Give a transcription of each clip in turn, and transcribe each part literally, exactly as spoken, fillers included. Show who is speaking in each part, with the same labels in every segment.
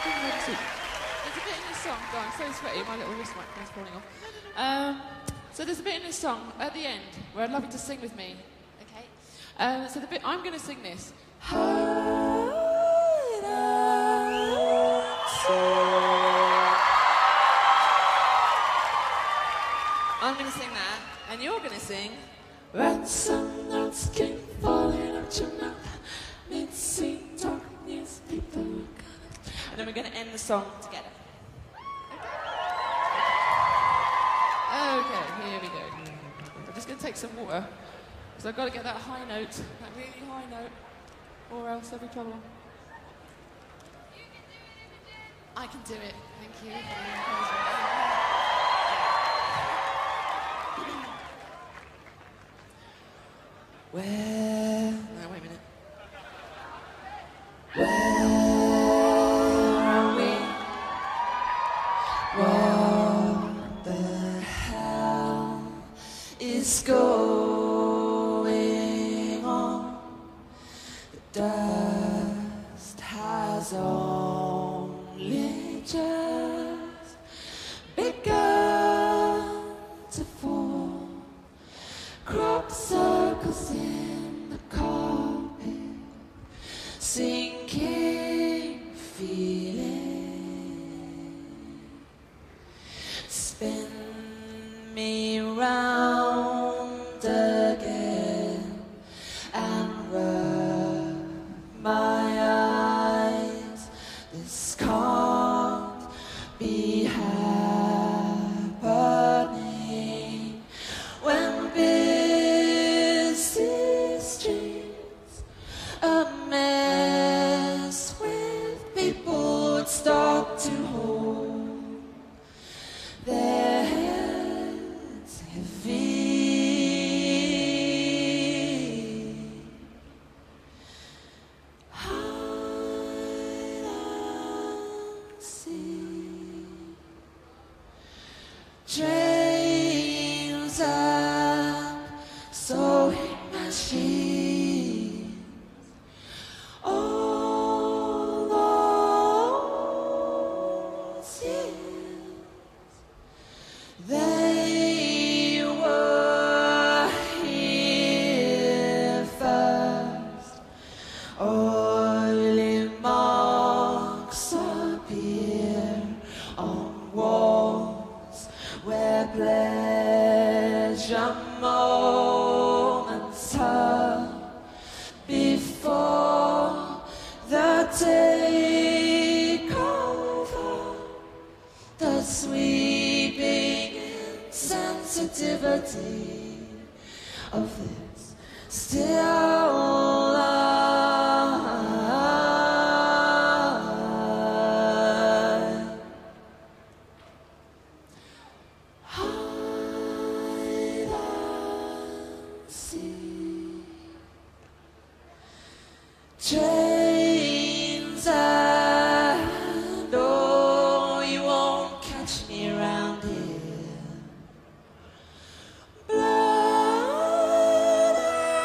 Speaker 1: There's a bit in this song. God, I'm so sweaty. My little wrist microphone's falling off. Um, so there's a bit in this song at the end where I'd love you to sing with me. Okay. Um, so the bit I'm going to sing this. I'm going to sing that, and you're going to sing. Ransom notes came falling out your mouth. Mid-scene darkness, people are gonna. And then we're going to end the song together. Okay. Okay, here we go. I'm just going to take some water, because I've got to get that high note, that really high note, or else there'll be trouble. I can do it. Thank you. Where? No, wait a minute. Where are we? What the hell is going on? The dust has only just begun to fall. Crop circles in the carpet, sinking feeling. Spin me round again and rub my eyes. This can't be happening when busy streets, a mess with people would start to hold their heads heavy. Hide and seek, trains and sewing machines, all those years they were here first. Oily marks appear on walls where pleasure moments hurt before the takeover. The sweeping insensitivity of this still life. Hide and seek, trains and oh, you won't catch me around here. Blood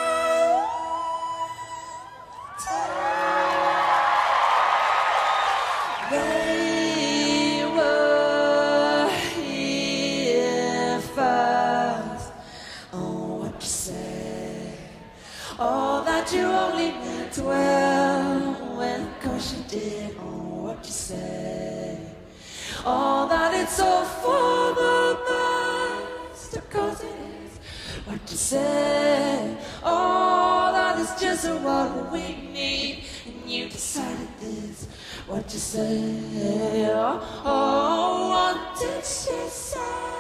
Speaker 1: and they were here first. Oh, what you say? Oh, that you only meant well, when of course you did. Oh, what you say? Oh, that it's all for the best, of course it is. What you say? Oh, that is just what we need, and you decided this. What you say? Oh, oh, what did she say?